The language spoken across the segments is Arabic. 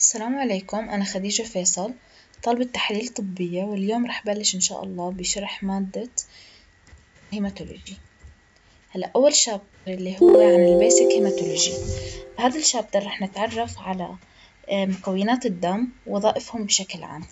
السلام عليكم، أنا خديجة فيصل، طالبة تحاليل طبية، واليوم رح بلش إن شاء الله بشرح مادة هيماتولوجي. هلأ أول شابتر اللي هو عن البيسك هيماتولوجي. بهذا الشابتر رح نتعرف على مكونات الدم ووظائفهم بشكل عام.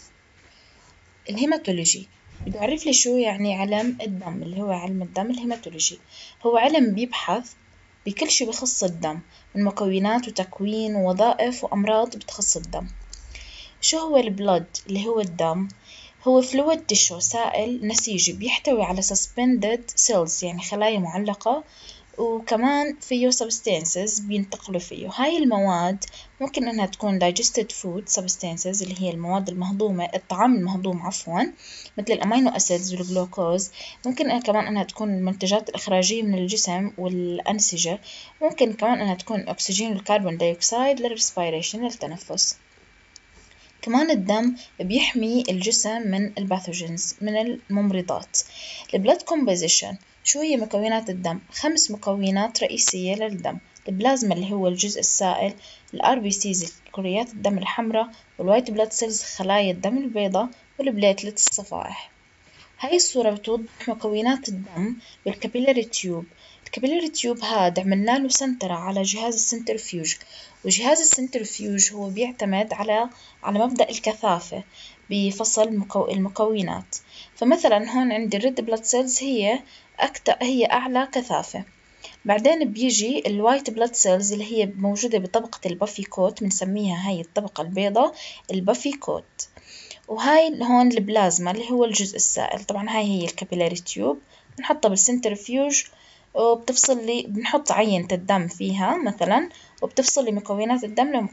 الهيماتولوجي بده يعرف لي شو يعني علم الدم، اللي هو علم الدم. الهيماتولوجي هو علم بيبحث بكل شي بخص الدم من مكونات وتكوين ووظائف وأمراض بتخص الدم. شو هو البلود اللي هو الدم؟ هو fluid tissue، سائل نسيجي بيحتوي على suspended cells يعني خلايا معلقة، وكمان فيه substances بينتقلوا فيه. هاي المواد ممكن إنها تكون digested food substances اللي هي المواد المهضومة، الطعام المهضوم عفوا، مثل الأمينو أسيدز والجلوكوز. ممكن إنها كمان إنها تكون المنتجات الإخراجية من الجسم والأنسجة. ممكن كمان إنها تكون الأكسجين والكربون دايوكسيد للريسبيريشن للتنفس. كمان الدم بيحمي الجسم من الباثوجينز، من الممرضات. البلاد كومبوزيشن، شو هي مكونات الدم؟ 5 مكونات رئيسية للدم: البلازما اللي هو الجزء السائل، الار بي سيز كريات الدم الحمراء، والوايت بلاد سيلز خلايا الدم البيضاء، والبليتلتس الصفائح. هاي الصورة بتوضح مكونات الدم بالكابيلاري تيوب. الكابيلاري تيوب هاد عملنا له سنترة على جهاز السنترفيوج، وجهاز السنترفيوج هو بيعتمد على مبدأ الكثافة بفصل المكونات. فمثلا هون عندي الريد بلاد سيلز هي أعلى كثافة. بعدين بيجي الوايت بلاد سيلز اللي هي موجودة بطبقة البافي كوت، بنسميها هاي الطبقة البيضاء البافي كوت. وهاي هون البلازما اللي هو الجزء السائل. طبعا هاي هي الكابيلاري تيوب، بنحطها بالسنترفيوج وبتفصل لي، بنحط عينة الدم فيها مثلا، وبتفصل لي مكونات الدم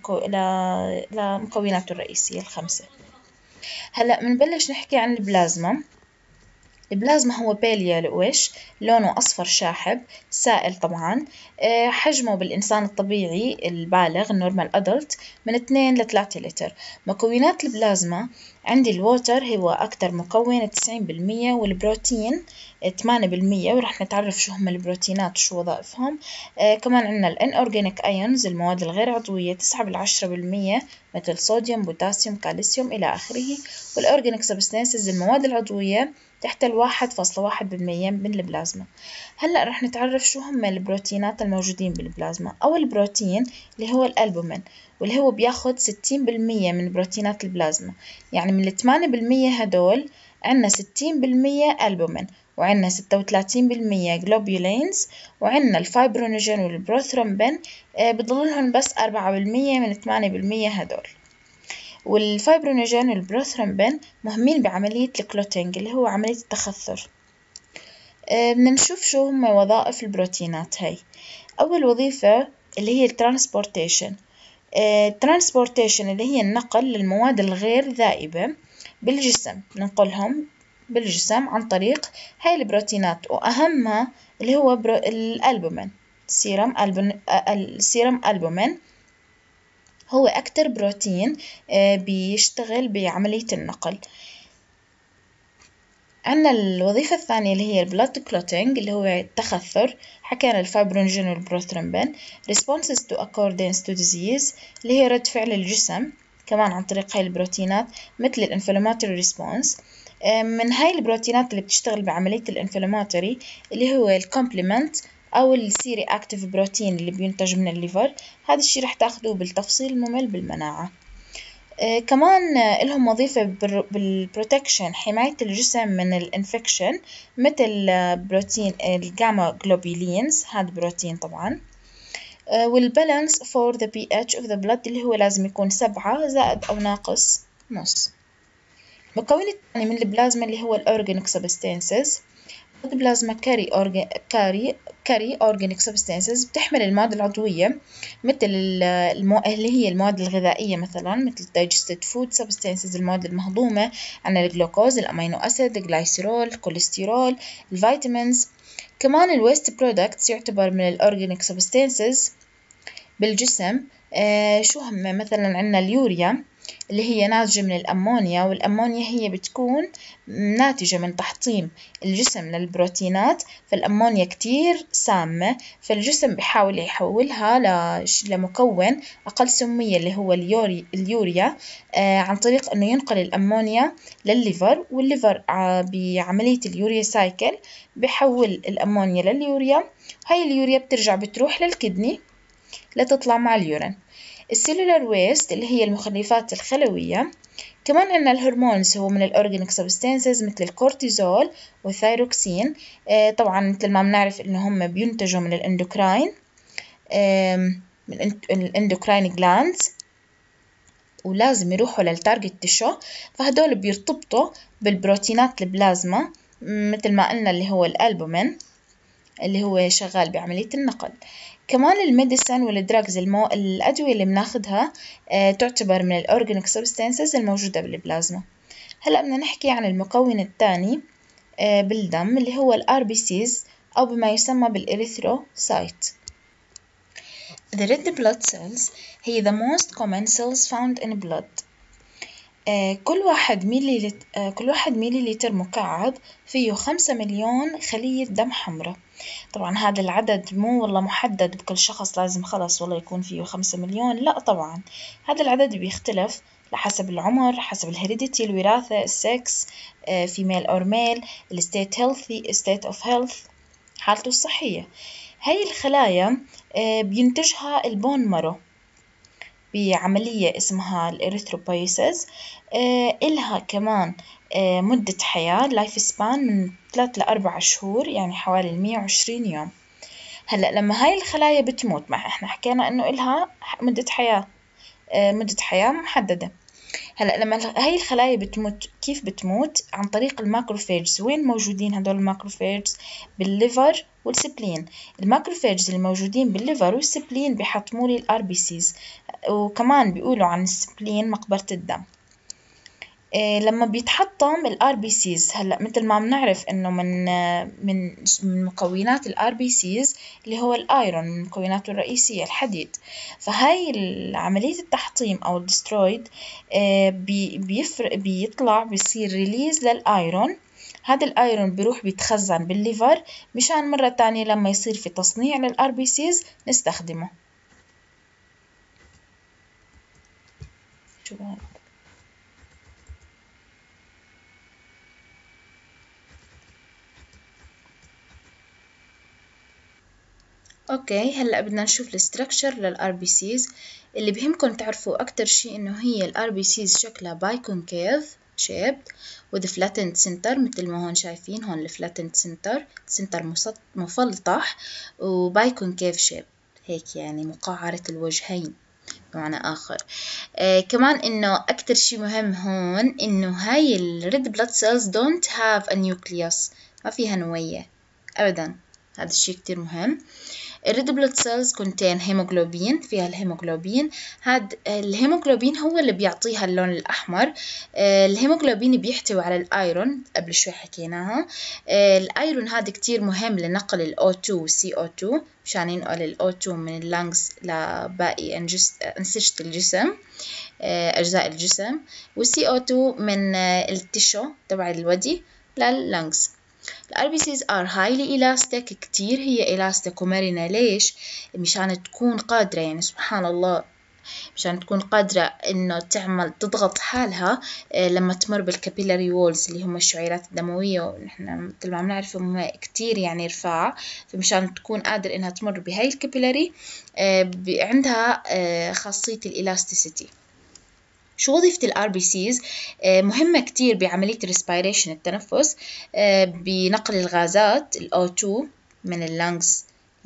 لمكوناته الرئيسية ال5. هلأ بنبلش نحكي عن البلازما. البلازما هو بيل يلوش، لونه أصفر شاحب، سائل طبعا. حجمه بالإنسان الطبيعي البالغ النورمال أدلت من 2 ل 3 لتر. مكونات البلازما عندي الووتر هو أكتر مكون 90%، والبروتين 8%، ورح نتعرف شو هم البروتينات وشو وظائفهم. كمان عندنا الان اورجانيك ايونز المواد الغير عضوية 9 ل10%، مثل صوديوم بوتاسيوم كالسيوم إلى آخره. والأورجانيك سبستانسز المواد العضوية تحت 1.1% من البلازما. هلأ رح نتعرف شو هم البروتينات الموجودين بالبلازما. أول بروتين اللي هو الألبومين، واللي هو بياخد 60% من بروتينات البلازما. يعني من 8% هدول عنا 60% ألبومين، وعنا 36% جلوبولينز، وعنا الفايبرونيجين والبروثرومبين بضللهم بس 4% من 8% هدول. والفايبرونيجين والبروثرومبين مهمين بعملية الكلوتينج اللي هو عملية التخثر. بدنا نشوف شو هم وظائف البروتينات هاي. أول وظيفة اللي هي الترانسبورتيشن. الترانسبورتيشن اللي هي النقل للمواد الغير ذائبة بالجسم، ننقلهم بالجسم عن طريق هاي البروتينات، وأهمها اللي هو الألبومين، السيرم ألبومين هو أكتر بروتين بيشتغل بعملية النقل. عنا الوظيفة الثانية اللي هي البلاد كلوتينج اللي هو التخثر. حكينا الفايبرونيجين والبروثرومبين responses to accordance to disease اللي هي رد فعل الجسم كمان عن طريق هاي البروتينات، مثل الانفلاماتوري ريسبونس. من هاي البروتينات اللي بتشتغل بعملية الانفلاماتوري اللي هو الكومبلمنت أو السي رياكتيف بروتين اللي بينتج من الليفر. هذا الشي رح تاخدوه بالتفصيل الممل بالمناعة. كمان لهم وظيفة بالبروتكشن، حماية الجسم من الانفكشن، مثل بروتين الجاما جلوبولينز، هذا بروتين طبعا. والبالانس for the pH of the blood اللي هو لازم يكون 7 زائد أو ناقص نص. المكون الثاني من البلازما اللي هو الأورجانيك سبستانسز. البلازما كاري أورجانيك سبستانسز بتحمل المواد العضوية، مثل اللي هي المواد الغذائية، مثلا مثل digested food substances المواد المهضومة، عنا الجلوكوز، الأمينو أسيد، الجلايسيرول، الكوليسترول، الفيتامينز. كمان الويست برودكتس يعتبر من الأورجانيك سبستانسز بالجسم. شو هم؟ مثلا عنا اليوريا. اللي هي ناتجة من الأمونيا، والأمونيا هي بتكون ناتجة من تحطيم الجسم للبروتينات، فالأمونيا كتير سامة، فالجسم بيحاول يحولها لمكون أقل سمية اللي هو اليوريا عن طريق أنه ينقل الأمونيا للليفر، والليفر بعملية اليوريا سايكل بيحول الأمونيا لليوريا، هاي اليوريا بترجع بتروح للكدني لتطلع مع اليورين. السيلولار ويست اللي هي المخلفات الخلوية. كمان عندنا الهرمونز، هو من الأورجانيك سبستانسز مثل الكورتيزول والثايروكسين. طبعا مثل ما بنعرف إنه هم بينتجوا من الإندوكراين، من الإندوكراين جلاندز، ولازم يروحوا للتارجت تيشو، فهدول بيرتبطوا بالبروتينات البلازما مثل ما قلنا اللي هو الألبومين اللي هو شغال بعملية النقل. كمان الميديسن والدراجز، الأدوية اللي بناخدها تعتبر من الأورجانيك سبستانسز الموجودة بالبلازما. هلأ بدنا نحكي عن المكون الثاني بالدم اللي هو الRBCs أو بما يسمى بالإريثروسايت. The red blood cells هي the most common cells found in blood. كل واحد ميلي لتر مكعب فيه 5 مليون خلية دم حمراء. طبعا هذا العدد مو والله محدد بكل شخص لازم خلص والله يكون فيه 5 مليون، لا طبعا هذا العدد بيختلف حسب العمر، حسب الهيريديتي الوراثة، السكس، female or male، state of health حالته الصحية. هاي الخلايا بينتجها البون مارو بعملية اسمها الإريثروبويسيس. إلها كمان مدة حياة لايف سبان من 3 ل4 شهور، يعني حوالي 120 يوم. هلأ لما هاي الخلايا بتموت، إحنا حكينا إنه إلها مدة حياة محددة. هلأ لما هاي الخلايا بتموت، كيف بتموت؟ عن طريق الماكروفيجز. وين موجودين هدول الماكروفيجز؟ بالليفر والسبلين. الماكروفيجز الموجودين بالليفر والسبلين بيحطموا لي الRBCs، وكمان بيقولوا عن السبلين مقبرة الدم. لما بيتحطم الRBCs، هلأ مثل ما بنعرف إنه من مكونات الRBCs اللي هو الأيرون، من مكوناته الرئيسية الحديد. فهاي عملية التحطيم أو الدسترويد بيطلع بيصير ريليز للأيرون. هذا الأيرون بيروح بيتخزن بالليفر مشان مرة تانية لما يصير في تصنيع للRBCs نستخدمه. اوكي، هلا بدنا نشوف الستركشر للRBCs. اللي بهمكم تعرفوا اكتر شيء انه هي الRBCs شكلها بايكونكيف shaped with flattened center، مثل ما هون شايفين هون الفلاتند سنتر مفلطح، وبايكونكيف shape هيك يعني مقعرة الوجهين بمعنى آخر. كمان إنه أكتر شي مهم هون إنه هاي الريد بلاد سيلز don't have a nucleus، ما فيها نوية أبدا، هذا الشي كتير مهم. الريد بلاد سيلز contain هيموغلوبين، فيها الهيموغلوبين. هاد الهيموغلوبين هو اللي بيعطيها اللون الأحمر. الهيموغلوبين بيحتوي على الأيرون، قبل شوي حكيناها. الأيرون هذا كتير مهم لنقل ال O2 و CO2 مشان ينقل ال O2 من اللنجز لباقي أنسجة الجسم، أجزاء الجسم، و CO2 من التشو تبع الودي لللنجز. الRBCs are highly elastic، كتير هي elastic ومرنة. ليش؟ مشان تكون قادرة، يعني سبحان الله، مشان تكون قادرة إنه تضغط حالها لما تمر بالكابيلاري وولز اللي هم الشعيرات الدموية، ونحن مثل ما بنعرف هم كتير يعني رفاع، فمشان تكون قادرة إنها تمر بهاي الكابيلاري عندها خاصية الإلاستيسيتي. شو وظيفة الRBCs؟ مهمة كتير بعملية الريسبيريشن التنفس، بنقل الغازات ال O2 من اللنجز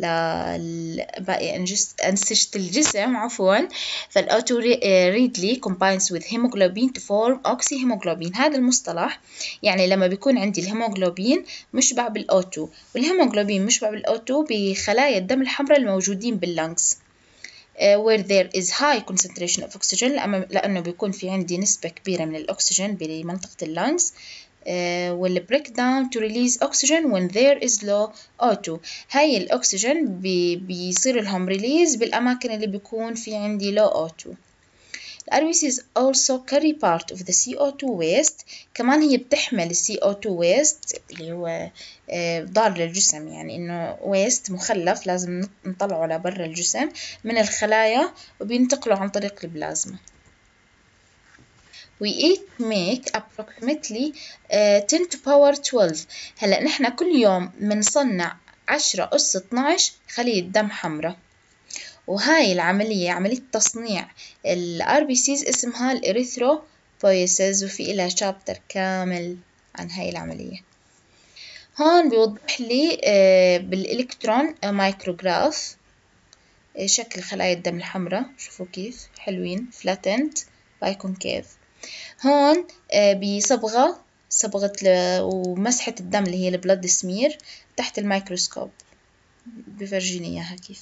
لباقي أنسجة الجسم عفوا. فال O2 readily combines with hemoglobin to form oxyhemoglobin. هذا المصطلح يعني لما بيكون عندي الهيموغلوبين مشبع بال O2 والهيموغلوبين مشبع بال O2 بخلايا الدم الحمراء الموجودين باللنجز، where there is high concentration of oxygen، لأنه بيكون في عندي نسبة كبيرة من الأكسجين بمنطقة اللنجز. will break down to release oxygen when there is low O2. هاي الأكسجين بيصير لهم release بالأماكن اللي بيكون في عندي low O2. ال RBCs also carry part of the CO2 waste. كمان هي بتحمل ال CO2 waste اللي هو ضار للجسم، يعني إنه waste مخلف لازم نطلعه لبرا الجسم من الخلايا وبينتقلوا عن طريق البلازما. We eat make approximately 10 to power 12. هلأ نحن كل يوم بنصنع 10 أس 12 خلية دم حمراء، وهاي العملية عملية تصنيع ال RBCs اسمها الإريثروبويسيس، وفي إلها شابتر كامل عن هاي العملية. هون بيوضح لي بالإلكترون مايكروغراف شكل خلايا الدم الحمراء، شوفوا كيف حلوين flattened بايكونكيف. هون بصبغة ومسحة الدم اللي هي البلد سمير تحت الميكروسكوب، بفرجيني إياها كيف.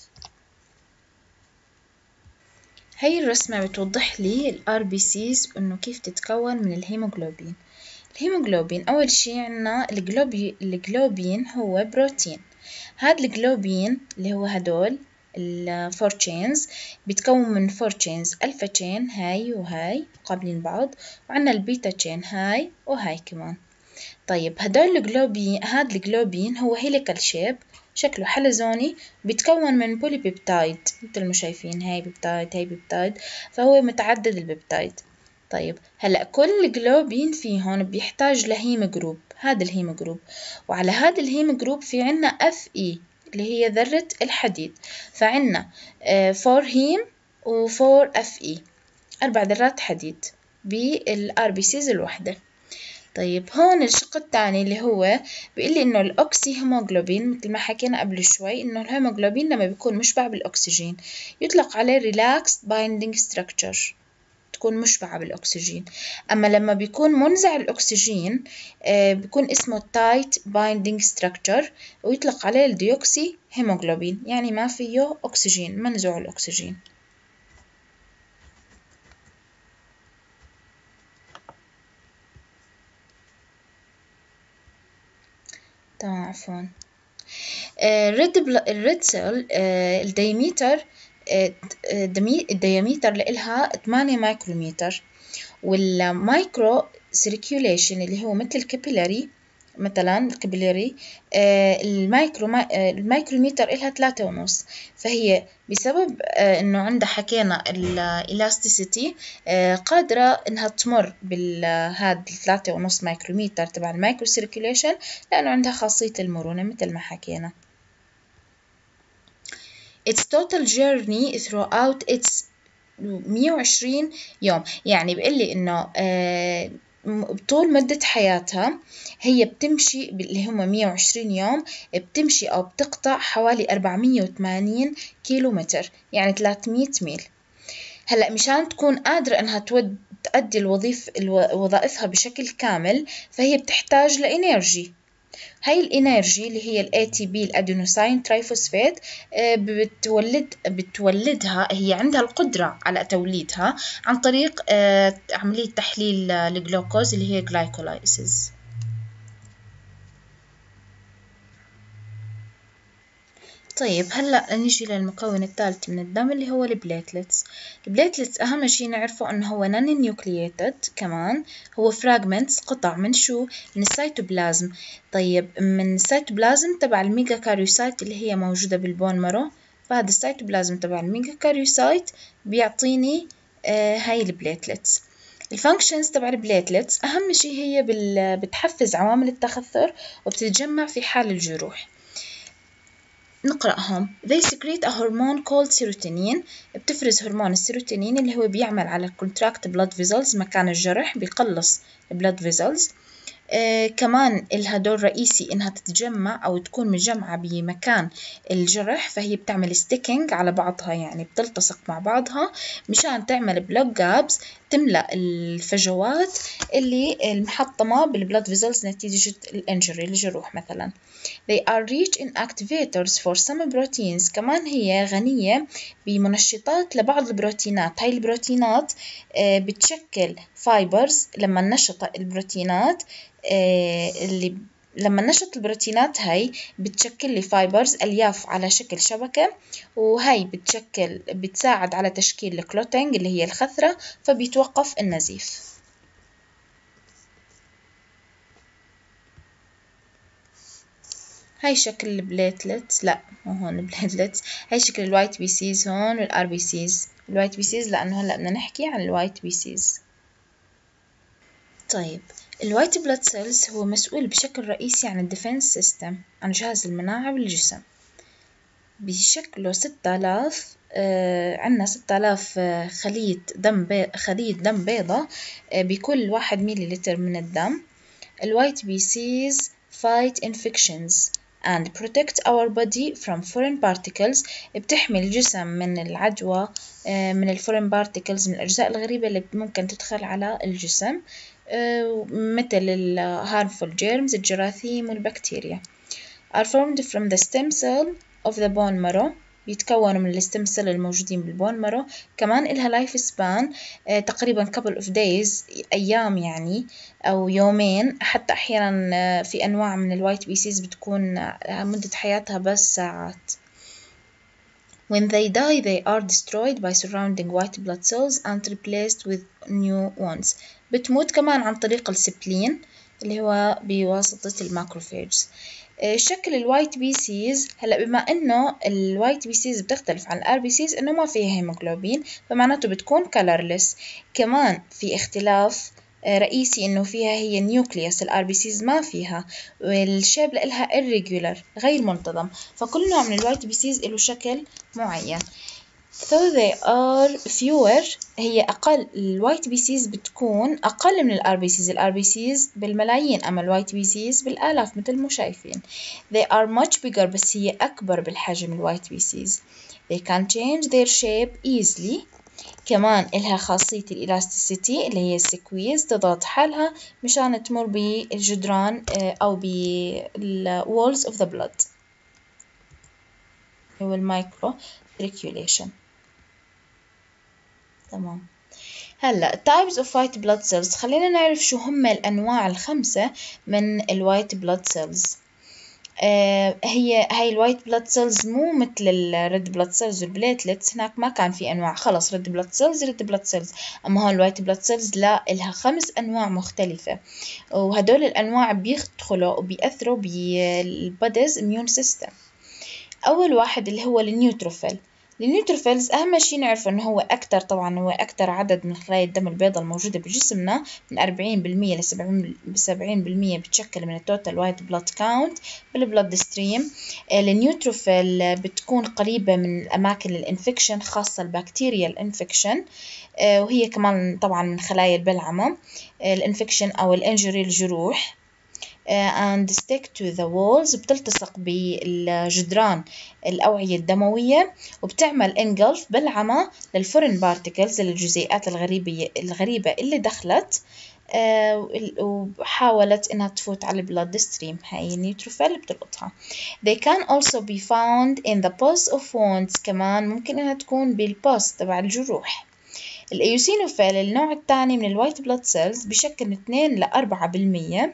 هاي الرسمة بتوضح لي ال RBCs إنه كيف تتكون من الهيموغلوبين. الهيموغلوبين أول شي عنا الجلوبين هو بروتين. هاد الجلوبين اللي هو هدول الفور تشينز بيتكون من فور تشينز، ألفا تشين هاي وهاي مقابلين بعض، وعنا البيتا تشين هاي وهاي كمان. طيب هدول الجلوبين، هاد الجلوبين هو هيليكال شيب، شكله حلزوني، بيتكون من بولي بيبتايد مثل ما شايفين، هاي بيبتايد هاي بيبتايد، فهو متعدد البيبتايد. طيب هلأ كل جلوبين فيهن بيحتاج لهيم جروب، هذا الهيم جروب، وعلى هذا الهيم جروب في عنا Fe اللي هي ذرة الحديد، فعنا 4 هيم و 4 Fe، 4 ذرات حديد بال RBCs الوحدة. طيب هون الشق الثاني اللي هو بيقول لي إنه الأوكسي هيموغلوبين، مثل ما حكينا قبل شوي إنه الهيموغلوبين لما بيكون مشبع بالأكسجين يطلق عليه relaxed binding structure، تكون مشبعة بالأكسجين. أما لما بيكون منزع الأكسجين بيكون اسمه tight binding structure، ويطلق عليه الديوكسي هيموغلوبين، يعني ما فيه أكسجين، منزوع الأكسجين. تمام عفوا. الريد سيل الدياميتر لإلها 8 مايكرومتر، والمايكرو سيركيوليشن اللي هو مثل الكابيلاري، مثلا الكابيلاري المايكرومتر إلها 3.5. فهي بسبب إنه عندها حكينا الإلاستيسيتي قادرة إنها تمر بالهاد 3.5 مايكرومتر تبع المايكرو سيركيوليشن، لأنه عندها خاصية المرونة مثل ما حكينا. Its total journey throughout its 120 يوم، يعني بيقول لي إنه طول مدة حياتها هي بتمشي اللي هم 120 يوم، بتمشي أو بتقطع حوالي 480 كيلو متر، يعني 300 ميل. هلأ مشان تكون قادرة إنها تؤدي وظائفها بشكل كامل، فهي بتحتاج لإنرجي. هاي الإنرجي اللي هي ال ATP الأدينوسين ترايفوسفات بتولدها، هي عندها القدرة على توليدها عن طريق عملية تحليل الجلوكوز اللي هي glycolysis. طيب هلأ نيجي للمكون الثالث من الدم اللي هو البليتلتس. البليتلتس أهم شي نعرفه إنه هو نون نيوكلييتد، كمان هو فراغمنتس قطع من شو؟ من السيتوبلازم. طيب من السيتوبلازم تبع الميجا كاريوسايت اللي هي موجودة بالبون مارو، فهذا السيتوبلازم تبع الميجا كاريوسايت بيعطيني هاي البليتلتس. الفانكشنز تبع البليتلتس أهم شي هي بتحفز عوامل التخثر وبتتجمع في حال الجروح. نقرأهم. They secrete a hormone called serotonin، بتفرز هرمون السيروتونين اللي هو بيعمل على contract blood vessels مكان الجرح، بيقلص blood vessels. كمان إلها دور رئيسي إنها تتجمع أو تكون مجمعة بمكان الجرح، فهي بتعمل ستيكينج على بعضها، يعني بتلتصق مع بعضها مشان تعمل بلوك جابس، تملأ الفجوات اللي المحطمة بالبلاد فيزلز نتيجة الانجري الجروح مثلا. They are rich in activators for some proteins، كمان هي غنية بمنشطات لبعض البروتينات. هاي البروتينات بتشكل فايبرز، لما نشط البروتينات اللي لما نشط البروتينات هاي بتشكل لي فايبرز ألياف على شكل شبكة، وهاي بتساعد على تشكيل الكلوتينج اللي هي الخثرة، فبيتوقف النزيف. هاي شكل البليتلتس، لا مو هون البليتلتس، هاي شكل الوايت بي سيز هون والار بي سيز. الوايت بي سيز لأنه هلأ بدنا نحكي عن الوايت بي سيز. طيب الوايت بلاد سيلز هو مسؤول بشكل رئيسي عن الديفنس سيستم، عن جهاز المناعة بالجسم. بشكله 6000 عنا 6000 خلية دم بيضة بكل 1 مليلتر من الدم. الوايت بي سيز fight infections and protect our body from foreign particles. بتحمي الجسم من العدوى من الفورين بارتيكلز، من الأجزاء الغريبة اللي ممكن تدخل على الجسم، مثل ال harmful germs الجراثيم والبكتيريا. are formed from the stem cell of the bone marrow. بيتكونوا من الستيم سيل الموجودين بالبون مارو. كمان إلها لايف سبان تقريبا couple of days، أيام يعني أو يومين، حتى أحيانا في أنواع من الوايت بيسيز بتكون مدة حياتها بس ساعات. When they die they are destroyed by surrounding white blood cells and replaced with new ones. بتموت كمان عن طريق السبلين اللي هو بواسطة الماكروفيجز. شكل الوايت بي سيز، هلا بما انه الوايت بي سيز بتختلف عن الار بي سيز انه ما فيها هيموغلوبين، فمعناته بتكون colorless. كمان في اختلاف رئيسي انه فيها هي النيوكليوس، الار بي سيز ما فيها، والشيب لها irregular غير منتظم. فكل نوع من الوايت بي سيز له شكل معين. So they are fewer، هي أقل. الوايت بي سيز بتكون أقل من الار بي سيز. الار بي سيز بالملايين، أما الوايت بي سيز بالآلاف مثل ما شايفين. They are much bigger، بس هي أكبر بالحجم الوايت بي سيز. They can change their shape easily. كمان إلها خاصية الإلاستيسيتي اللي هي السكويز، تضغط حالها مشان تمر بالجدران أو بالwalls of the blood. هو المايكرو circulation. تمام. هلا types of white blood cells، خلينا نعرف شو هم الأنواع الخمسة من الوايت blood cells. هاي الوايت بلاد سيلز مو مثل الريد بلاد سيلز والبليتلتس، هناك ما كان في انواع، خلص ريد بلاد سيلز. اما هون الوايت بلاد سيلز لا، إلها 5 انواع مختلفة، وهدول الانواع بيدخلوا وبيأثروا بالبوديز اميون سيستم. اول واحد اللي هو النيوتروفيل. النيوتروفيلز أهم شيء نعرف إنه هو أكتر، طبعا هو أكتر عدد من خلايا الدم البيضاء الموجودة بجسمنا، من 40% ل70% بتشكل من التوتال وايت بلاد كاونت بالبلاد ستريم. النيوتروفيل بتكون قريبة من أماكن الانفكشن، خاصة البكتيريا الانفكشن، وهي كمان طبعا من خلايا البلعمة الانفكشن أو الانجري الجروح. and stick to the walls، بتلتصق بالجدران الأوعية الدموية، وبتعمل engulf بلعمة للفورين بارتيكلز، للجزيئات الغريبة اللي دخلت وحاولت إنها تفوت على البلاد ستريم. هاي النيوتروفيل بتلقطها. They can also be found in the pus of wounds، كمان ممكن إنها تكون بالبوس تبع الجروح. الإيوسينوفيل النوع الثاني من الوايت بلاد سيلز بشكل 2 ل 4%.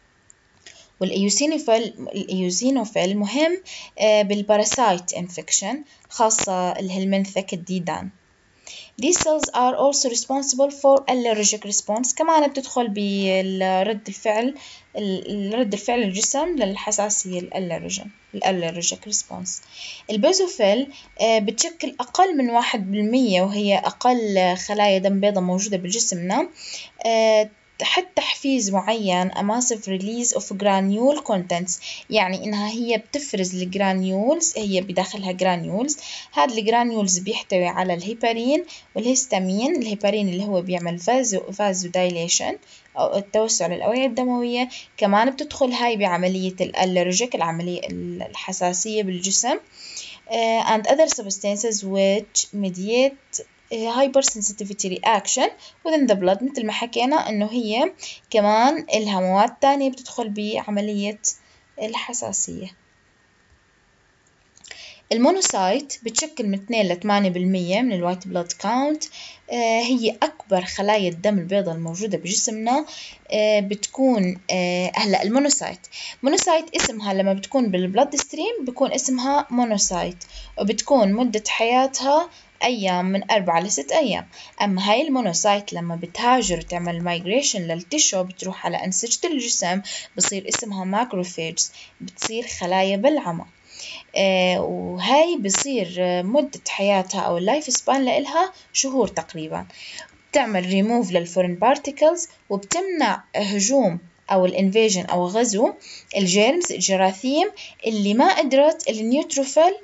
والإيوزينوفيل مهم بالباراسايت انفكشن، خاصة الهلمنثك الديدان. These cells are also responsible for allergic response، كمان بتدخل بالرد الفعل الجسم للحساسية الالرجيك ريسبونس. البازوفيل بتشكل أقل من 1%، وهي أقل خلايا دم بيضاء موجودة بجسمنا، تحت تحفيز معين a massive release of granule contents، يعني إنها هي بتفرز الجرانيولز، هي بداخلها جرانيولز. هاد الجرانيولز بيحتوي على الهيبارين والهستامين. الهيبارين اللي هو بيعمل فازو دايليشن أو التوسع للأوعية الدموية. كمان بتدخل هاي بعملية الألرجيك، العملية الحساسية بالجسم. and other substances which mediate hypersensitivity reaction within the blood، مثل ما حكينا إنه هي كمان إلها مواد تانية بتدخل بعملية الحساسية. المونوسايت بتشكل من 2 ل 8% من الوايت بلاد كاونت. هي أكبر خلايا الدم البيضاء الموجودة بجسمنا. بتكون هلا المونوسايت اسمها لما بتكون بالبلاد ستريم بيكون اسمها مونوسايت، وبتكون مدة حياتها أيام من 4 ل6 أيام. أما هاي المونوسايت لما بتهاجر تعمل مايجريشن للتشو بتروح على أنسجة الجسم بصير اسمها ماكروفيجز، بتصير خلايا بلعمة. وهاي بصير مدة حياتها أو اللايف سبان لإلها شهور تقريبا. بتعمل ريموف للفورين بارتيكلز وبتمنع هجوم أو الانفيجن أو غزو الجيرمز الجراثيم اللي ما قدرت النيوتروفيل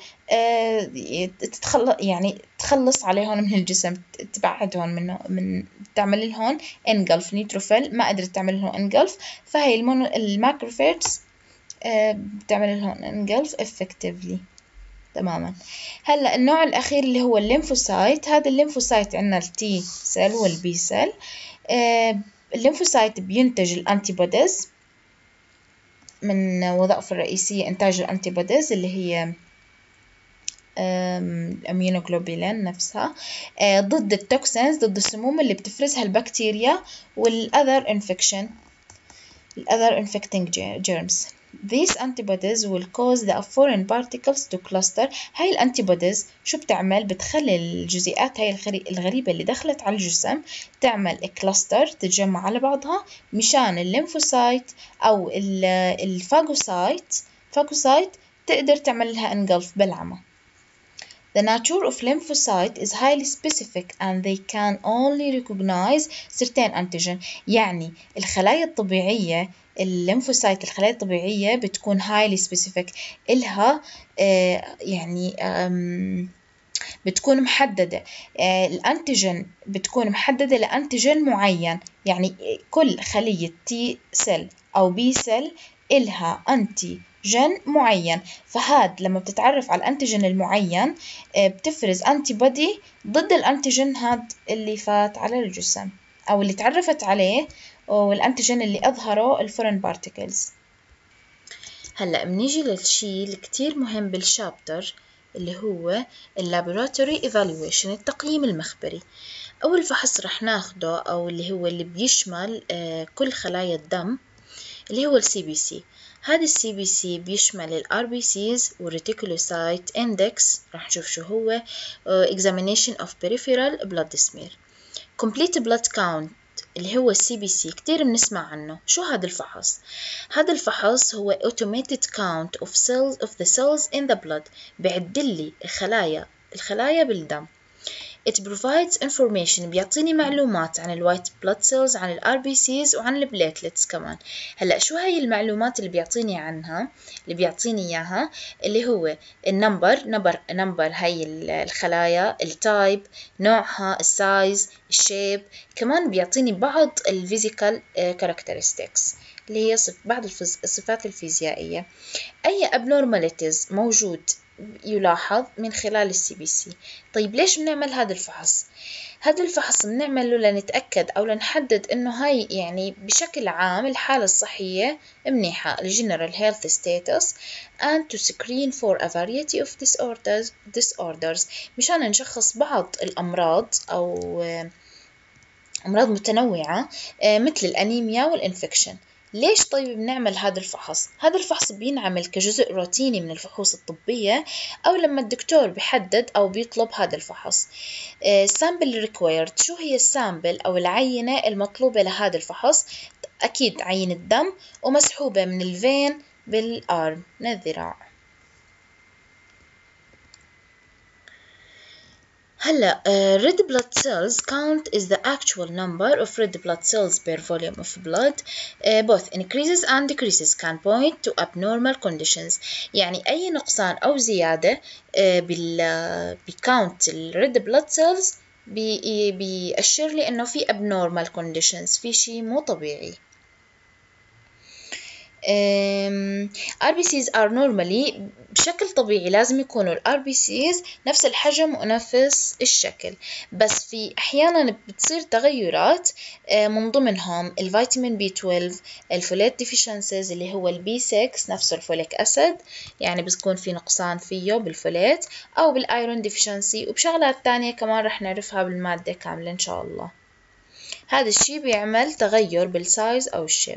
تخلص عليهم من الجسم، تبعدهم منه، تعمل لهم انجلف. نيوتروفيل ما قدرت تعمل لهم انجلف، فهي الماكروفيجز بتعمل لهم انجلف effectively تماما. هلا النوع الأخير اللي هو الليمفوسايت. هذا الليمفوسايت عندنا التي سيل والبي سيل. الليمفوسايت بينتج الأنتي بوديز، من وظائفه الرئيسية إنتاج الأنتي بوديز اللي هي الأميونوغلوبولين نفسها، ضد التوكسينز، ضد السموم اللي بتفرزها البكتيريا والأذر infecting germs. These antibodies will cause the foreign particles to cluster. هاي الانتيبوديز شو بتعمل؟ بتخلي الجزيئات هاي الغريبة اللي دخلت على الجسم تعمل كلاستر، تتجمع على بعضها مشان الليمفوسايت أو الفاجوسايت تقدر تعمل لها انجلف بلعمة. The nature of lymphocyte is highly specific and they can only recognize certain antigen. يعني الخلايا الطبيعية الليمفوسايت الخلايا الطبيعية بتكون highly specific، إلها بتكون محددة. الأنتيجين بتكون محددة لأنتيجين معين، يعني كل خلية تي سيل أو بي سيل إلها أنتيجين معين، فهاد لما بتتعرف على الأنتيجين المعين بتفرز أنتي بودي ضد الأنتيجين هاد اللي فات على الجسم أو اللي تعرفت عليه، والأنتيجين اللي أظهره الفورين بارتيكلز. هلأ بنيجي للشي اللي كتير مهم بالشابتر اللي هو اللابوراتوري ايفالويشن، التقييم المخبري. أول فحص رح ناخده أو اللي هو اللي بيشمل كل خلايا الدم اللي هو السي بي سي. هذا السي بي سي بيشمل الار بي سيز والريتيكولوسايت اندكس، رح نشوف شو هو، examination of peripheral blood smear. complete blood count اللي هو السي بي سي كتير بنسمع عنه. شو هذا الفحص؟ هذا الفحص هو automated count of the cells in the blood، بيعدلي الخلايا بالدم. It provides information، بيعطيني معلومات عن الوايت blood cells، عن الار بي سيز وعن البليتلتس كمان. هلأ شو هاي المعلومات اللي بيعطيني عنها؟ اللي بيعطيني إياها اللي هو النمبر هاي الخلايا، التايب، نوعها، السايز، الشيب، كمان بيعطيني بعض الفيزيكال كاركترستكس اللي هي بعض الصفات الفيزيائية. أي abnormalities موجود يلاحظ من خلال السي بي سي. طيب ليش بنعمل هذا الفحص؟ هذا الفحص بنعمله لنتأكد أو لنحدد إنه هاي يعني بشكل عام الحالة الصحية منيحة، general health status and to screen for a variety of disorders مشان نشخص بعض الأمراض أو أمراض متنوعة مثل الأنيميا والإنفكشن. ليش طيب بنعمل هذا الفحص؟ هذا الفحص بينعمل كجزء روتيني من الفحوص الطبية أو لما الدكتور بيحدد أو بيطلب هذا الفحص. sample required، شو هي السامبل أو العينة المطلوبة لهذا الفحص؟ أكيد عينة دم ومسحوبة من الفين بالأرم، من الذراع. هلا red blood cells count is the actual number of red blood cells per volume of blood. Both increases and decreases can point to abnormal conditions. يعني أي نقصان أو زيادة بكاونت red blood cells بيأشر لي إنه في abnormal conditions، في شيء مو طبيعي. RBCs are normally بشكل طبيعي لازم يكونوا ال RBCs نفس الحجم ونفس الشكل، بس في أحيانا بتصير تغيرات من ضمنهم الفيتامين B12، الفوليت deficiencies اللي هو ال B6 نفسه الفوليك أسيد، يعني بتكون في نقصان فيه بالفوليت، أو بالأيرون deficiency، وبشغلات تانية كمان رح نعرفها بالمادة كاملة إن شاء الله. هذا الشي بيعمل تغير بالسايز أو الشيب.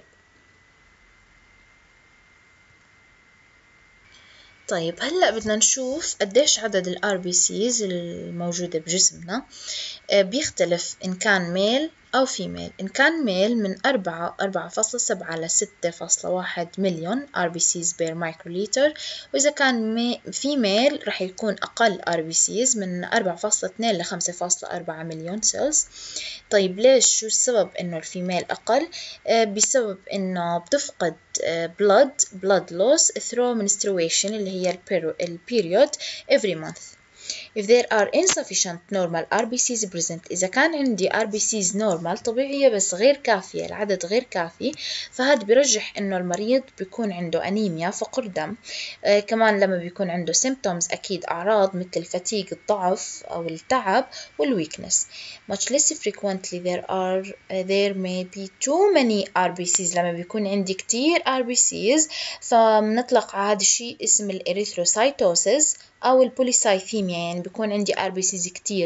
طيب هلأ بدنا نشوف قديش عدد ال RBCs الموجودة بجسمنا. بيختلف إن كان ميل أو فيميل. إن كان ميل من 4.7 ل 6.1 مليون RBCs per microliter، وإذا كان فيميل رح يكون أقل RBCs من 4.2 ل 5.4 مليون سيلز. طيب ليش؟ شو السبب إنه الفيميل أقل؟ بسبب إنه بتفقد blood loss through menstruation اللي هي period every month. If there are insufficient normal RBCs present، إذا كان عندي RBCs normal طبيعية بس غير كافية، العدد غير كافي، فهذا بيرجح إنه المريض بيكون عنده أنيميا، فقر دم. كمان لما بيكون عنده symptoms أكيد أعراض مثل fatigue الضعف أو التعب والweakness. Much less frequently there may be too many RBCs. لما بيكون عندي كتير RBCs فبنطلق على هذا الشيء اسم الإريثروسايتوسيس أو البوليسايثيميا، يعني بيكون عندي RBCs كتير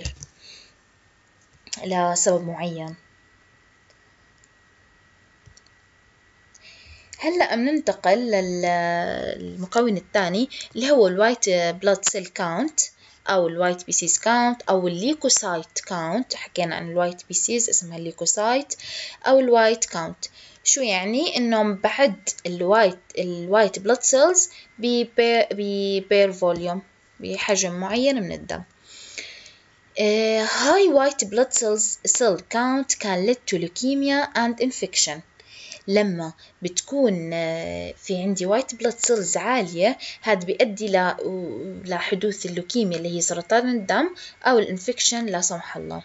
لسبب معين. هلأ بننتقل للمكون الثاني اللي هو الوايت بلاد سيل كاونت أو الوايت بيسيز كاونت أو الليكوسايت كاونت. حكينا عن الوايت بيسيز اسمها الليكوسايت أو الوايت كاونت. شو يعني؟ إنه بعد الوايت بلاد سيلز ببير فوليوم، بحجم معين من الدم. high white blood cell count can lead to leukemia and infection. لما بتكون في عندي white blood cells عالية، هذا بيؤدي لحدوث اللوكيميا اللي هي سرطان الدم أو الانفكشن لا سمح الله.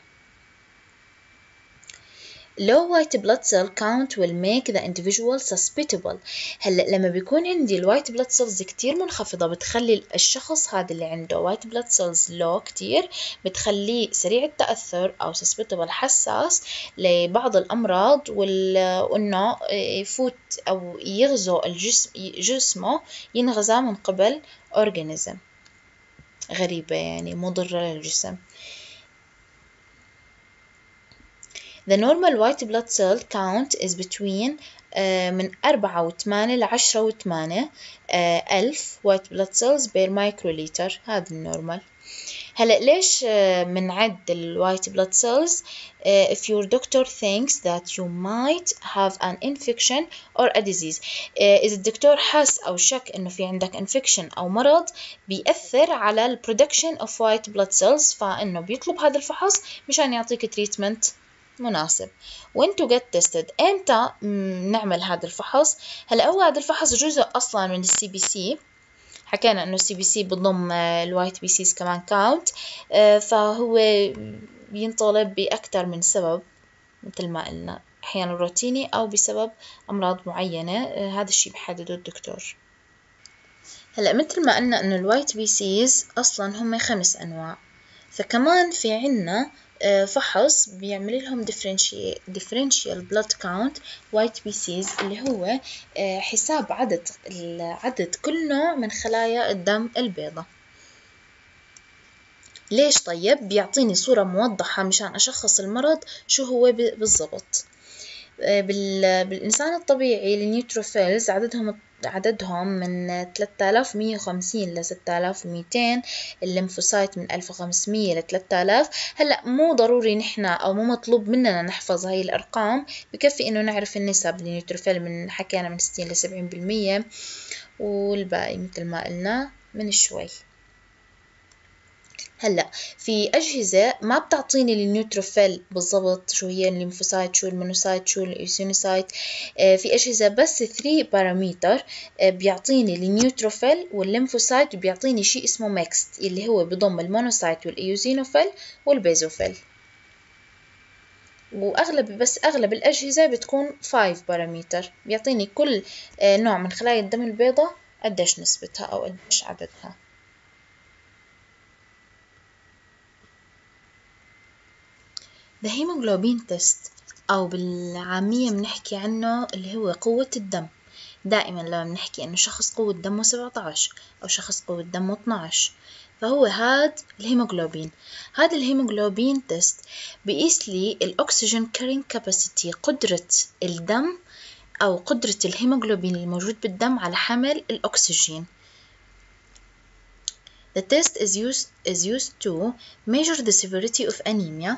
Low white blood cell count will make the individual susceptible. هلأ لما بيكون عندي الوايت بلاد سيلز كتير منخفضة بتخلي الشخص هذا اللي عنده وايت بلاد سيلز لو كتير، بتخليه سريع التأثر أو susceptible حساس لبعض الأمراض، وإنه يفوت أو يغزو جسمه ينغزى من قبل أورجانيزم غريبة يعني مضرة للجسم. The normal white blood cell count is between من 4.8 ل 10.8 ألف white blood cells per microliter. هذا النورمال. هلأ ليش منعد الوايت blood cells؟ if your doctor thinks that you might have an infection or a disease. إذا الدكتور حس أو شك إنه في عندك infection أو مرض بيأثر على ال production of white blood cells، فإنه بيطلب هذا الفحص مشان يعطيك treatment مناسب. when to get tested، امتى نعمل هذا الفحص؟ هلا هو هذا الفحص جزء اصلا من السي بي سي. حكينا انه السي بي سي بضم الوايت بي سيز كمان كاونت، فهو ينطلب باكثر من سبب مثل ما قلنا، احيانا روتيني او بسبب امراض معينه، هذا الشيء بحدده الدكتور. هلا مثل ما قلنا انه الوايت بي سيز اصلا هم 5 انواع، فكمان في عنا فحص بيعمل لهم differential blood count white BCs اللي هو حساب عدد كل نوع من خلايا الدم البيضاء. ليش؟ طيب بيعطيني صورة موضحة مشان أشخص المرض شو هو بالضبط. بالإنسان الطبيعي النيوتروفيلز عددهم من 3150 ل 6200، الليمفوسايت من 1500 ل 3000. هلأ مو ضروري نحن أو مو مطلوب مننا نحفظ هاي الأرقام، بكفي إنه نعرف النسب. النيوتروفيل من حكينا من 60 ل 70%، والباقي مثل ما قلنا من شوي. هلا في أجهزة ما بتعطيني النيوتروفيل بالضبط شو هي الليمفوسايت، شو المونوسايت، شو الإيوسينوسايت. في أجهزة بس 3 بارامتر بيعطيني النيوتروفيل والليمفوسايت، وبيعطيني شيء اسمه ميكست اللي هو بضم المونوسايت والإيوزينوفيل والبيزوفيل. بس أغلب الأجهزة بتكون 5 بارامتر، بيعطيني كل نوع من خلايا الدم البيضاء قديش نسبتها أو قديش عددها. The hemoglobin test أو بالعامية بنحكي عنه اللي هو قوة الدم. دائما لما بنحكي إنه شخص قوة دمه 17 أو شخص قوة دمه 12 فهو هاد الهيموغلوبين. هذا الهيموغلوبين تيست بيقيس لي الأكسجين كارين كاباسيتي، قدرة الدم أو قدرة الهيموغلوبين الموجود بالدم على حمل الأكسجين. The test is used to measure the severity of anemia.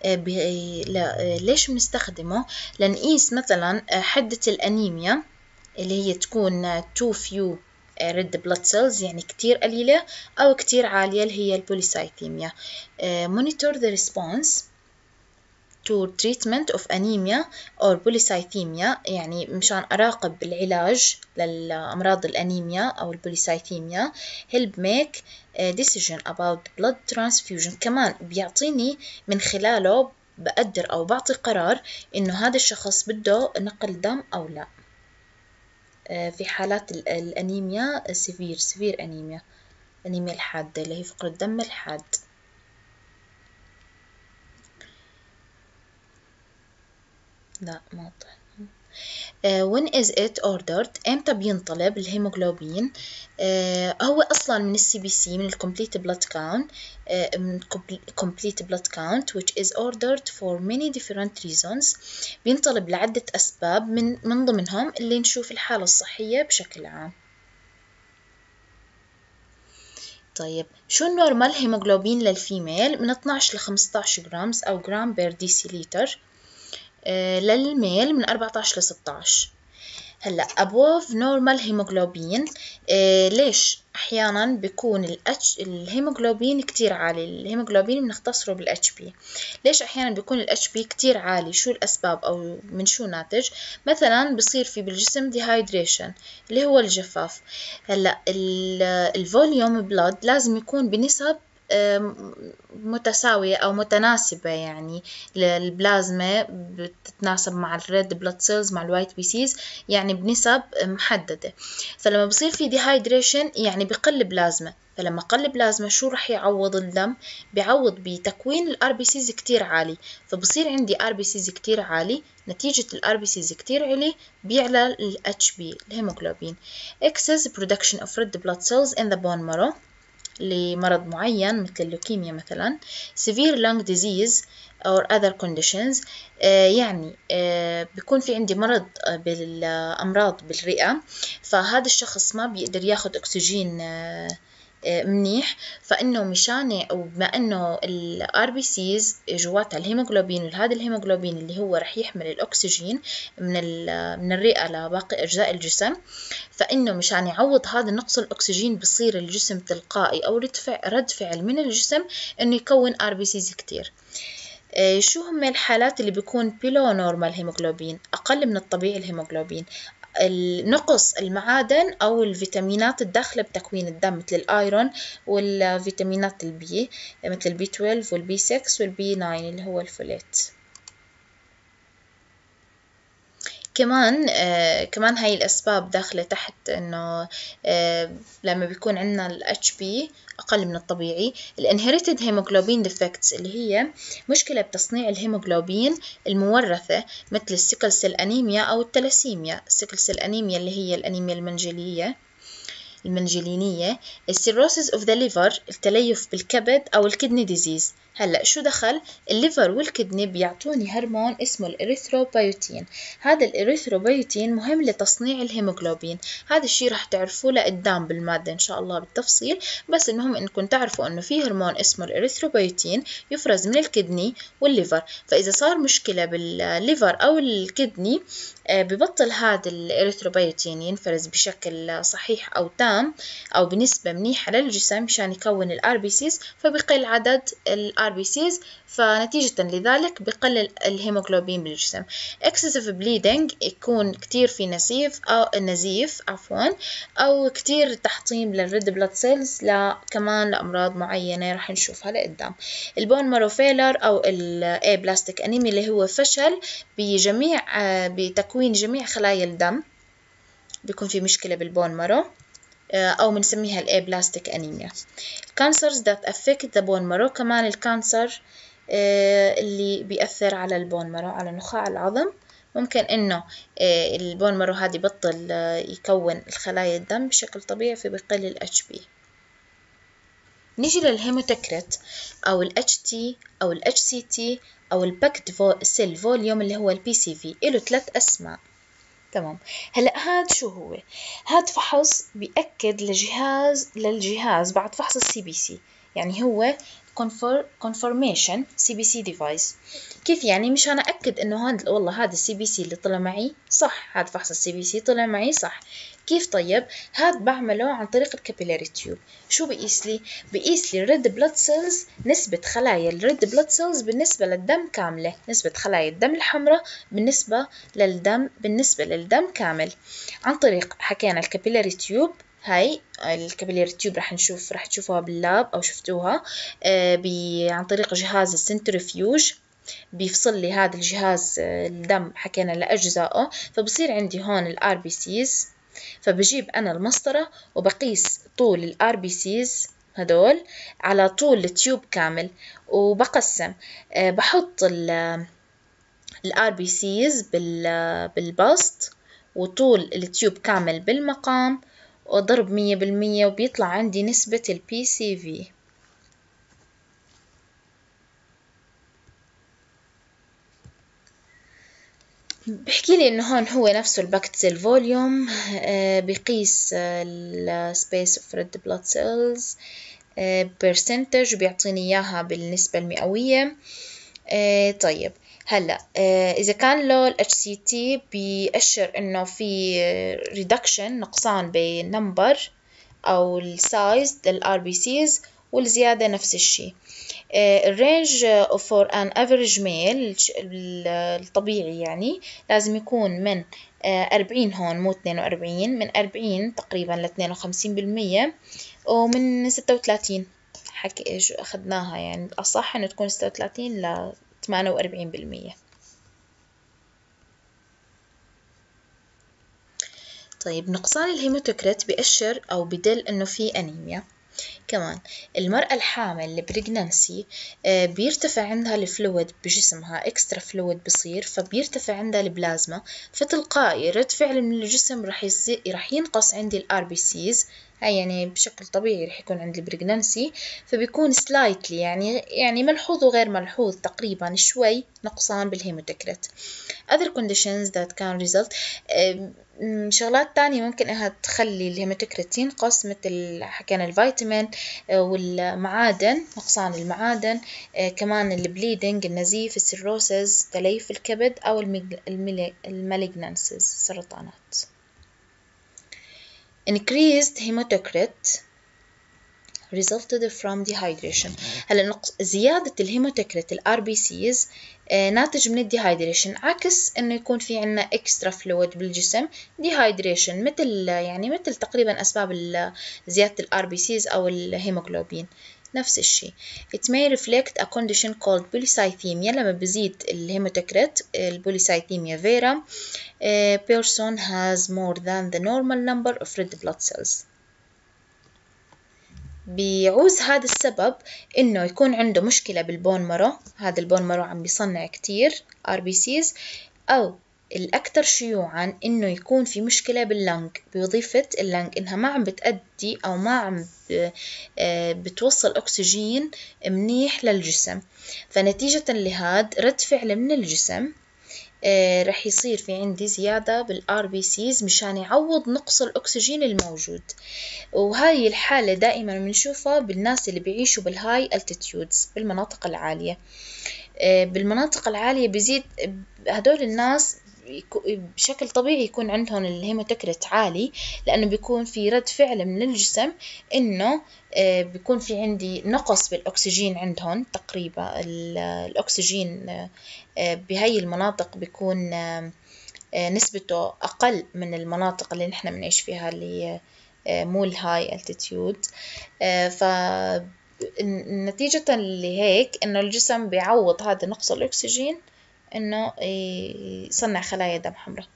ليش بنستخدمه؟ لنقيس مثلا حدة الأنيميا اللي هي تكون too few red blood cells يعني كتير قليلة أو كتير عالية اللي هي البوليسايثيميا. Monitor the response to treatment of anemia or polycythemia يعني مشان أراقب العلاج للأمراض الأنيميا أو البوليسايثيميا. help make a decision about blood transfusion. كمان بيعطيني من خلاله بقدر أو بعطي قرار إنه هذا الشخص بده نقل دم أو لا. في حالات الأنيميا سيفير أنيميا الحادة اللي هي فقر الدم الحاد. لا ما واضح. when is it ordered؟ امتى بينطلب الهيموغلوبين؟ هو اصلا من CBC من complete blood count complete blood count which is ordered for many different reasons. بينطلب لعدة اسباب من ضمنهم اللي نشوف الحالة الصحية بشكل عام. طيب شو النورمال هيموغلوبين للفيميل؟ من 12 ل 15 جرامز أو جرام بير ديسيليتر. للميل من 14 ل 16. هلا above normal hemoglobin ليش أحيانا بيكون الهيموغلوبين كتير عالي؟ الهيموغلوبين بنختصره بالHB. ليش أحيانا بيكون الHB كتير عالي؟ شو الأسباب أو من شو ناتج؟ مثلا بصير في بالجسم dehydration اللي هو الجفاف. هلا الفوليوم بلود لازم يكون بنسب متساوية أو متناسبة، يعني البلازما بتتناسب مع الريد بلاد سيلز مع الوايت بي سيز يعني بنسب محددة. فلما بصير في ديهايدريشن يعني بقل بلازما، فلما قل بلازما شو رح يعوض الدم؟ بيعوض بتكوين الار بي سيز كتير عالي، فبصير عندي ار بي سيز كتير عالي. نتيجة الار بي سيز كتير عالي بيعلى ال HB الهيموغلوبين. excess production of red blood cells in the bone marrow لمرض معين مثل اللوكيميا مثلا. severe lung disease or other conditions يعني بيكون في عندي مرض بالأمراض بالرئة، فهذا الشخص ما بيقدر ياخد أكسجين منيح، فإنه مشان وبما إنه ال RBCs جواتها الهيموغلوبين، وهذا الهيموغلوبين اللي هو رح يحمل الأكسجين من الرئة لباقي أجزاء الجسم، فإنه مشان يعوض هذا نقص الأكسجين بصير الجسم تلقائي أو رد فعل من الجسم إنه يكون RBCs كتير. شو هم الحالات اللي بيكون بيلو نورمال هيموغلوبين؟ أقل من الطبيعي الهيموغلوبين. نقص المعادن أو الفيتامينات الداخلة بتكوين الدم مثل الآيرون والفيتامينات البي مثل البي 12 والبي 6 والبي 9 اللي هو الفوليت. كمان هاي الأسباب داخلة تحت إنه لما بيكون عندنا ال HB أقل من الطبيعي. الانهيرتد هيموغلوبين ديفكتس اللي هي مشكلة بتصنيع الهيموغلوبين المورثة مثل السيكل سيل أنيميا أو التلاسيميا. السيكل سيل أنيميا اللي هي الأنيميا المنجلينية. السيروسيس اوف ذا ليفر التليف بالكبد أو الكدني ديزيز. هلا شو دخل الليفر والكدني؟ بيعطوني هرمون اسمه الإريثروبيوتين. هذا الإريثروبيوتين مهم لتصنيع الهيموغلوبين. هذا الشيء راح تعرفوه لقدام بالمادة إن شاء الله بالتفصيل، بس المهم إنكم تعرفوا إنه في هرمون اسمه الإريثروبيوتين يفرز من الكدني والليفر، فإذا صار مشكلة بالليفر أو الكدني ببطل هذا الإريثروبيوتين ينفرز بشكل صحيح أو تام أو بنسبة منيحة للجسم مشان يكون الار بي سيز، فبقل عدد الار RBCs، فنتيجة لذلك بقلل الهيموغلوبين بالجسم. excessive bleeding يكون كتير في نزيف أو كتير تحطيم للريد بلاد سيلز كمان لأمراض معينة رح نشوفها لقدام. البون مارو فيلر أو الابلاستيك أنيميا اللي هو فشل بتكوين جميع خلايا الدم، بيكون في مشكلة بالبون مارو، أو بنسميها الابلاستيك أنيميا. cancers that affect the bone marrow، كمان الكانسر اللي بيأثر على البون مارو على نخاع العظم، ممكن إنه البون مارو هذا يبطل يكون الخلايا الدم بشكل طبيعي فبيقل ال HB. نيجي للهيماتوكريت أو ال HT أو ال HCT أو الباكت سيل فوليوم اللي هو ال PCV، له 3 أسماء. تمام. هلأ هاد شو هو؟ هاد فحص بيأكد للجهاز بعد فحص CBC، يعني هو confirmation CBC device. كيف يعني؟ مشان أأكد إنه والله هذا CBC اللي طلع معي صح، هذا فحص CBC طلع معي صح. كيف طيب؟ هاد بعمله عن طريق الكابيلاري تيوب. شو بقيس لي؟ بقيس لي الريد بلاد سيلز، نسبة خلايا الريد بلاد سيلز بالنسبة للدم كاملة، نسبة خلايا الدم الحمراء بالنسبة للدم كامل، عن طريق حكينا الكابيلاري تيوب. هاي الكابيلاري تيوب رح تشوفوها باللاب أو شفتوها عن طريق جهاز السنترفيوج. بيفصل لي هذا الجهاز الدم حكينا لأجزائه، فبصير عندي هون ال RBCs، فبجيب أنا المسطرة وبقيس طول ال RBCs هدول على طول التيوب كامل، وبقسم بحط ال RBCs بالبسط وطول التيوب كامل بالمقام، وضرب 100% وبيطلع عندي نسبة ال PCV. بحكي لي إنه هون هو نفسه الباكت سيل فوليوم، بيقيس السبيس اوف ريد بلاد سيلز برسنتج، بيعطيني إياها بالنسبة المئوية. طيب هلا إذا كان له ال HCT بيأشر إنه في reduction نقصان بالنمبر أو السايز لل RBCs، والزيادة نفس الشيء. الرينج for an average male الطبيعي يعني لازم يكون من 40 هون مو 42، من 40 تقريبا ل 52%، ومن 36 أخذناها يعني الأصح إنه تكون 36 ل 48%. طيب نقصان الهيماتوكريت بيأشر أو بدل إنه في أنيميا. كمان المرأة الحامل البريجنانسي بيرتفع عندها الفلويد بجسمها، اكسترا فلويد بصير، فبيرتفع عندها البلازما، فتلقائي رد فعل من الجسم رح ينقص عندي ال RBCs. هاي يعني بشكل طبيعي رح يكون عندي البريجنانسي، فبيكون سلايتلي يعني ملحوظ وغير ملحوظ تقريبا شوي نقصان بالهيماتوكريت. other conditions that can result شغلات تانية ممكن إنها تخلي الهيماتوكريت ينقص، مثل حكينا الفيتامين والمعادن، نقصان المعادن، كمان البليدنج النزيف، السيروسز تليف الكبد، أو المالجنانسز السرطانات. increased hematocrit resulted from dehydration. هلا زيادة الهيماتوكريت ال RBCs ناتج من الديهايدريشن، عكس انه يكون في عنا اكسترا فلويد بالجسم. ديهايدريشن مثل تقريبا اسباب زيادة ال RBCs او الهيموغلوبين، نفس الشيء. It may reflect a condition called polycythemia. لما بزيد الهيماتوكريت البوليسايثيميا فيرا person has more than the normal number of red blood cells. بيعوز هذا السبب إنه يكون عنده مشكلة بالبون مارو، هذا البون مارو عم بيصنع كتير RBCs، أو الأكثر شيوعا إنه يكون في مشكلة باللنج، بوظيفة اللنج إنها ما عم بتأدي أو ما عم بتوصل أكسجين منيح للجسم، فنتيجة لهذا رد فعل من الجسم رح يصير في عندي زيادة بالRBCs مشان يعوض نقص الأكسجين الموجود. وهاي الحالة دائما بنشوفها بالناس اللي بيعيشوا بالهاي altitudes، بالمناطق العالية. بالمناطق العالية بيزيد هدول الناس بشكل طبيعي يكون عندهم الهيماتوكريت عالي، لأنه بيكون في رد فعل من الجسم إنه بيكون في عندي نقص بالأكسجين عندهم تقريبا. الأكسجين بهاي المناطق بيكون نسبته أقل من المناطق اللي نحن بنعيش فيها اللي مو الهاي التيتيود. فنتيجة لهيك إنه الجسم بيعوض هذا نقص الأكسجين إنه يصنع خلايا دم حمراء.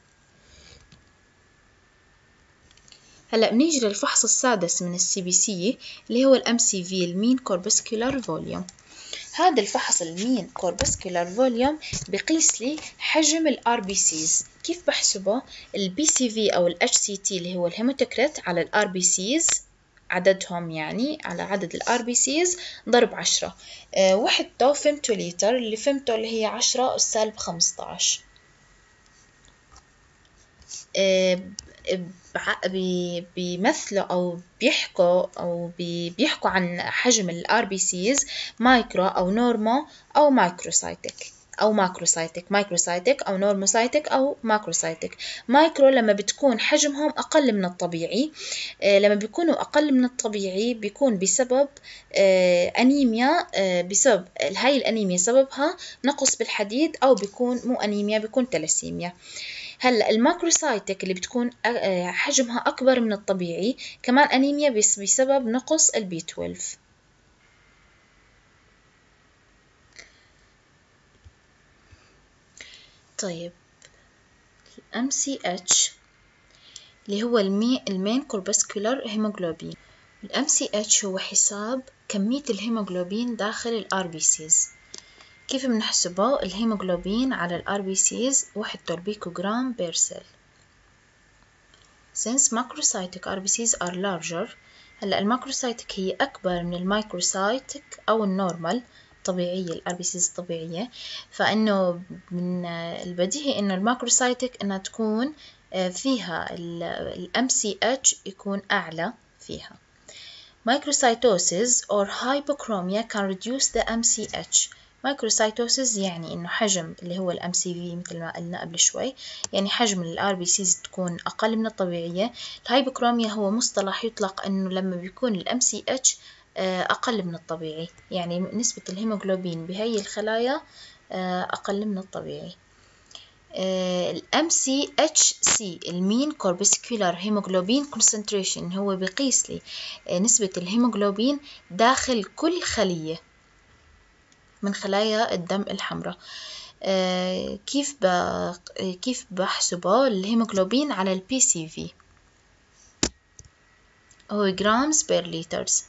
هلا بنيجي للفحص السادس من CBC اللي هو MCV المين كوربسكولار فوليوم. هذا الفحص المين كوربسكولار فوليوم بقيس لي حجم RBCs. كيف بحسبه؟ BCV أو HCT اللي هو الهيماتوكريت على RBCs عددهم، يعني على عدد RBCs ضرب 10. وحدته فيمتوليتر، اللي فيمتو اللي هي 10 سالب 15. بيمثلوا أو بيحكوا عن حجم RBCs مايكرو أو نورمو أو مايكروسايتك أو مايكروسايتك أو نورموسايتك أو ماكروسايتك. مايكرو لما بتكون حجمهم أقل من الطبيعي. لما بيكونوا أقل من الطبيعي بيكون بسبب أنيميا. بسبب هاي الأنيميا سببها نقص بالحديد، أو بيكون مو أنيميا، بيكون تلاسيميا. هلا الماكروسايتك اللي بتكون حجمها أكبر من الطبيعي كمان أنيميا بسبب نقص B12. طيب MCH اللي هو المين كوربسكولار هيموغلوبين. MCH هو حساب كمية الهيموغلوبين داخل RBCs. كيف بنحسبه؟ الهيموغلوبين على RBCs وحدته البيكوغرام بير سيل. Since macrocytic RBCs are larger. هلا الماكروسايتك هي أكبر من المايكروسايتك أو النورمال طبيعية، RBCs طبيعية، فإنه من البديهي إنه الماكروسايتك إنها تكون فيها MCH يكون أعلى فيها. Microcytosis or hypochromia can reduce the MCH. مايكروسايتوسيس يعني إنه حجم اللي هو MCV مثل ما قلنا قبل شوي، يعني حجم RBCs تكون أقل من الطبيعية. الهايبوكروميا هو مصطلح يطلق إنه لما بيكون MCH أقل من الطبيعي، يعني نسبة الهيموغلوبين بهاي الخلايا أقل من الطبيعي. MCHC المين كوربسكولار هيموغلوبين كونسنتريشن هو بيقيس لي نسبة الهيموغلوبين داخل كل خلية من خلايا الدم الحمراء. كيف بحسبه؟ الهيموغلوبين على BCV هو جرامز بير لترز.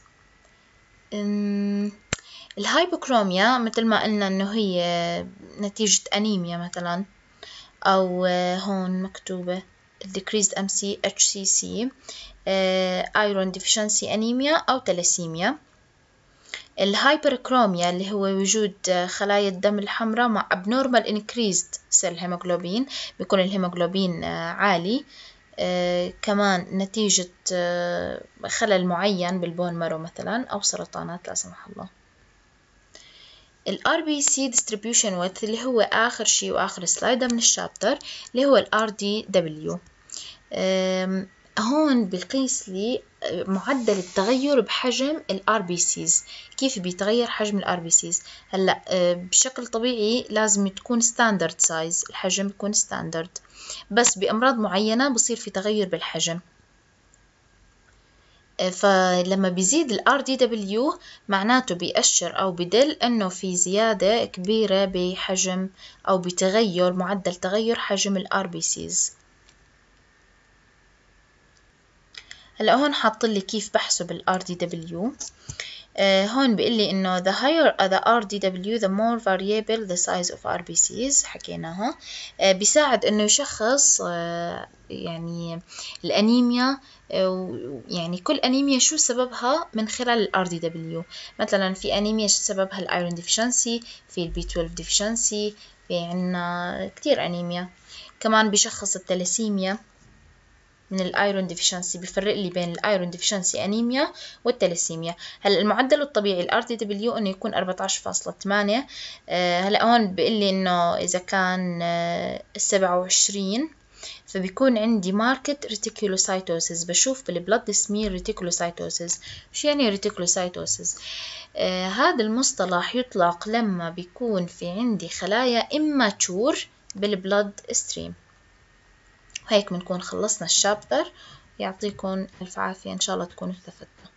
الهايبوكروميا مثل ما قلنا إنه هي نتيجة أنيميا مثلا، أو هون مكتوبة decreased MCHCC iron deficiency anemia أو تلاسيميا. الهايبركروميا اللي هو وجود خلايا الدم الحمراء مع abnormal increased cell hemoglobin، بيكون الهيموغلوبين عالي كمان نتيجة خلل معين بالبون مارو مثلا، أو سرطانات لا سمح الله. RBC distribution width اللي هو آخر شيء وآخر سلايد من الشابتر اللي هو RDW. هون بقيس لي معدل التغير بحجم RBCs. كيف بيتغير حجم RBCs؟ هلا بشكل طبيعي لازم تكون ستاندرد سايز، الحجم يكون ستاندرد، بس بأمراض معينة بصير في تغير بالحجم. فلما بيزيد RDW معناته بيأشر أو بدل أنه في زيادة كبيرة بحجم أو بتغير معدل تغير حجم RBCs. هلا هون حاط لي كيف بحسب RDW. هون بيقول لي إنه the higher the RDW the more variable the size of RBCs. حكيناها. بيساعد إنه يشخص يعني الأنيميا، يعني كل أنيميا شو سببها من خلال RDW. مثلا في أنيميا سببها الأيرون ديفشنسي، في B12 ديفشنسي، في عنا كتير أنيميا. كمان بيشخص التلاسيميا من الايرون ديفيشنسي، بيفرق لي بين الايرون ديفيشنسي انيميا والتلاسيميا. هلا المعدل الطبيعي الار تي دبليو انه يكون 14.8. هلا هون بيقول لي انه اذا كان 27 فبيكون عندي ماركت ريتيكولوسايتوسيس. بشوف بالبلد سمير ريتيكولوسايتوسيس. شو يعني ريتيكولوسايتوسيس؟ هذا المصطلح يطلق لما بيكون في عندي خلايا immature بالبلد ستريم. وهيك بنكون خلصنا الشابتر. يعطيكم الف عافية، إن شاء الله تكونوا استفدتوا.